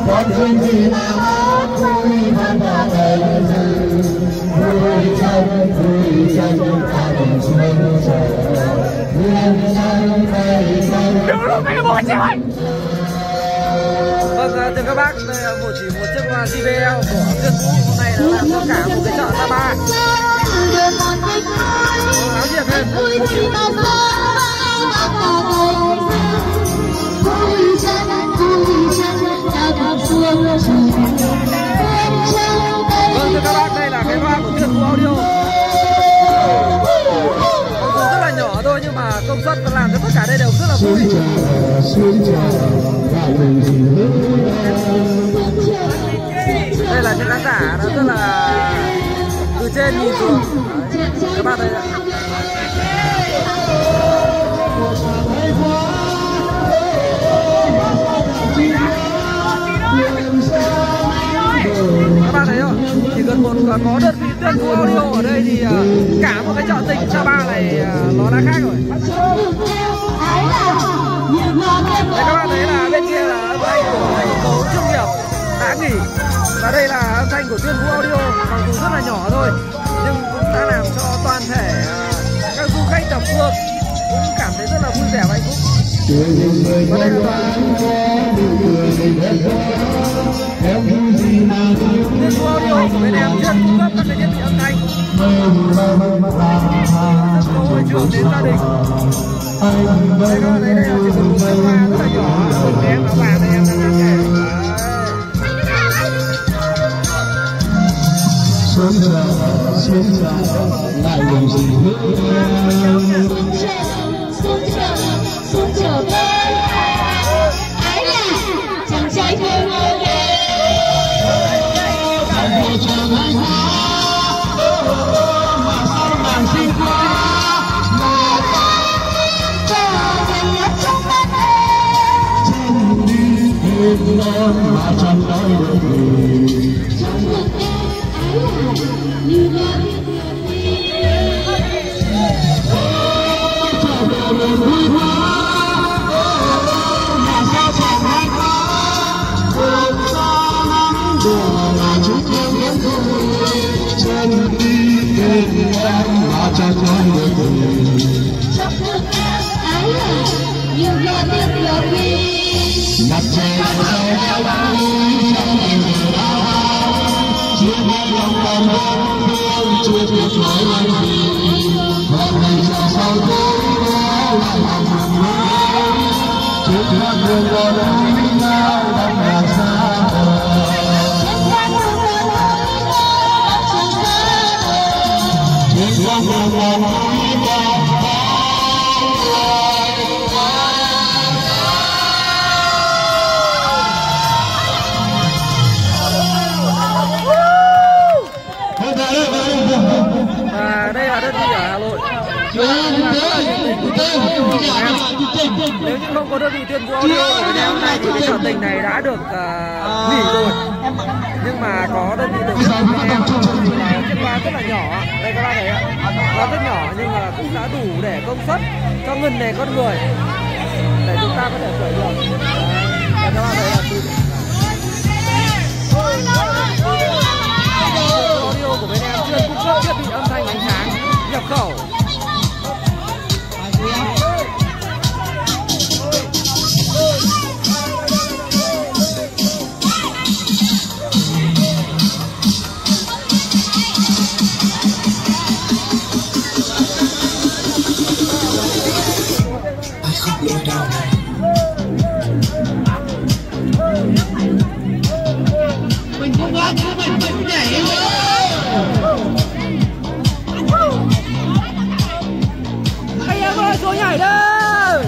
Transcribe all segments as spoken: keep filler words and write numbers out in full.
có duyên gì mà hát vui văn và đời dừng vui chân vui chân ta cùng xuân trở duyên chân cây chân đừng lúc này một trời. Vâng, thưa các bác, đây là một chỉ một chiếc loa gi bê lờ của Tuyên Vũ hôm nay đã làm tất cả một cái chợ Sapa. Áo nhiệt lên. Vâng, thưa các bác, đây là cái loa của Tuyên Vũ Audio. Mặc dù rất là nhỏ thôi nhưng mà công suất nó làm cho tất cả đây đều rất là vui. Đây là những khán giả nó rất là từ trên nhìn xuống. Đấy, các bạn thấy ạ. Các bạn thấy không? Chỉ cần một có đơn vị Tuyên Vũ Audio ở đây thì cả một cái chợ tỉnh Sapa này nó đã khác rồi. Đây, các bạn thấy là bên kia là âm thanh của thành phố chuyên nghiệp đã nghỉ. Và đây là âm thanh của Tuyên Vũ Audio, mặc dù rất là nhỏ thôi nhưng cũng đã làm cho toàn thể các du khách thập phương cũng cảm thấy rất là vui vẻ và hạnh phúc. Và đây là toàn Tuyên Vũ Audio của bên em chuyên cung cấp các cái thiết bị âm thanh, có môi trường đến gia đình. Đây các bạn thấy đây là chỉ một cái loa rất là nhỏ, từng em nó vàng đây em đang ngắm kể. Xuống giờ, xuống giờ, lại làm gì nữa. Xuống giờ, xuống giờ bên ái là chàng trai thơ ngơ ghé. Càng hồ chờ ngày hoa, mà sao nàng xinh quá. Mà ta cho dành nhất trong mắt em. Chân đi thêm non mà chẳng nói được gì. Trong ngực em như là cho đời mình vui quá mà sao chẳng hay quá cuộc ta nắng đùa là chút yêu đến vui chân đi bên em mà chẳng nói được gì trong ngực em ái là như là tiếng love me mặt trời sao đeo bám trong tình đau chưa biết lòng còn hơn thương chưa biết nói lời gì hôm nay chẳng sao thế đó là lòng mình mới trước mắt đường còn lối nhau đang là xa vời trước mắt đường còn lối nhau đang xa vời trước mắt đường còn lối nhau Và đây là đơn vị ở Hà Nội. Nếu như không có đơn vị Tuyên Vũ Audio của Việt Nam này thì cái chợ tình này đã được uh, nghỉ rồi. Nhưng mà có đơn vị Tuyên Vũ Việt Nam là chiếc loa rất là nhỏ. Đây các bạn thấy ạ, loa rất nhỏ nhưng mà cũng đã đủ để công suất cho nghìn này con người để chúng ta có thể khởi được. Và các bạn thấy là audio của bên em chuyên cung cấp thiết bị âm thanh ánh sáng nhập khẩu. Mình không có mình mình nhảy Anh em ơi, xuống nhảy đây.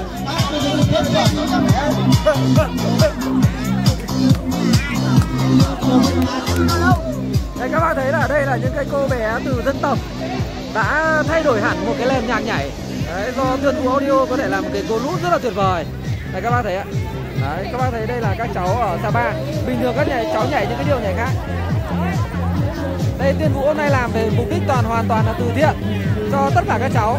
Đây các bạn thấy là đây là những cái cô bé từ dân tộc đã thay đổi hẳn một cái nền nhạc nhảy. Đấy, do Tuyên Vũ Audio có thể làm một cái cô lút rất là tuyệt vời. Đây các bạn thấy ạ. Đấy, các bạn thấy đây là các cháu ở Sapa. Bình thường các nhảy, cháu nhảy những cái điều nhảy khác. Đây Tuyên Vũ hôm nay làm về mục đích toàn hoàn toàn là từ thiện cho tất cả các cháu.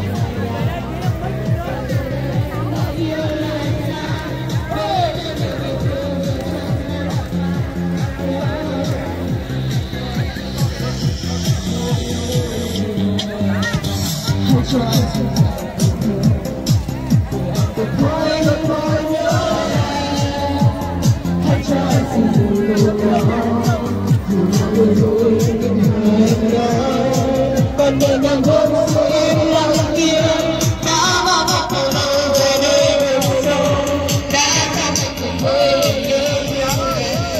Còn nhẹ nhàng hơn sự im lặng kia đã bao bọc cuộc đời về nơi về sâu đã ra cuộc đời nhớ nhớ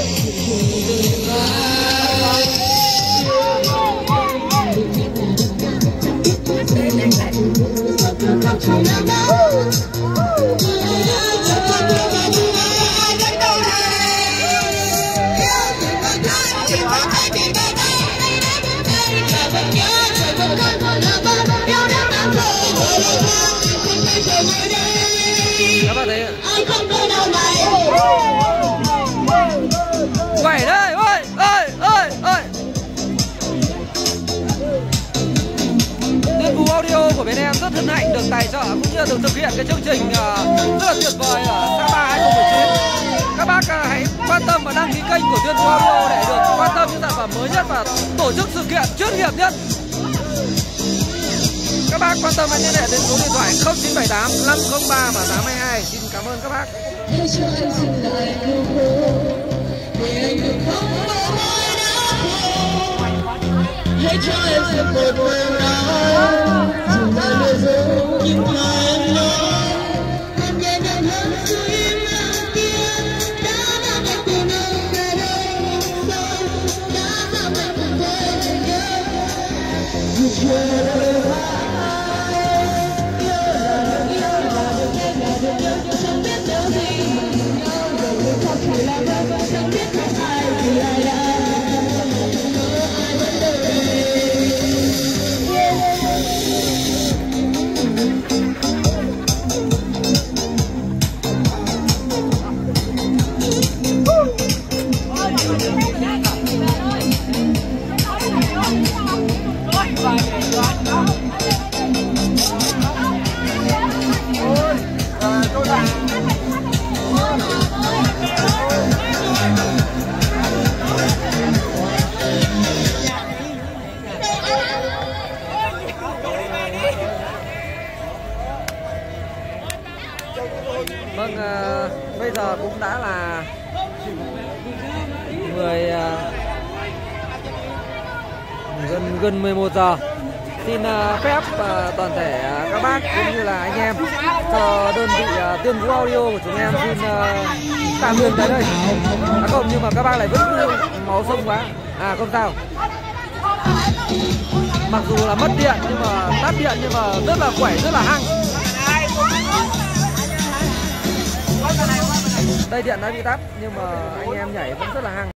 các bạn thấy quẩy đây ơi ơi ơi ơi Tuyên Phú Audio của bên em rất hân hạnh được tài trợ cũng như được thực hiện cái chương trình rất là tuyệt vời ở Sapa hai không một chín. Các bác hãy quan tâm và đăng ký kênh của Tuyên Phú Audio để được quan tâm những sản phẩm mới nhất và tổ chức sự kiện chuyên nghiệp nhất. Các bác quan tâm hãy liên hệ đến số điện thoại không chín bảy tám năm không ba và tám hai hai. Xin cảm ơn các bác. Hãy cho em xem một lần nào dù là nơi dấu nhưng mà em nói em nhẹ nhàng hơn sự im lặng kia đã bao bọc cuộc đời về đây sâu đã bao bọc cuộc đời về nhớ dù chờ đợi yêu là được yêu là được em là được nhớ chẳng biết điều gì nhớ rồi người không chỉ là tôi chẳng biết là ai thì ai đã Vâng, à, bây giờ cũng đã là mười à, gần gần mười một giờ. Xin à, phép à, toàn thể à, các bác cũng như là anh em cho đơn vị à, Tuyên Phú Audio của chúng em xin à, tạm dừng tới đây. À, không, nhưng mà các bác lại vẫn máu sông quá. À không sao. Mặc dù là mất điện nhưng mà tắt điện nhưng mà rất là khỏe, rất là hăng. Đây điện đã bị tắt nhưng mà anh em nhảy vẫn rất là hăng.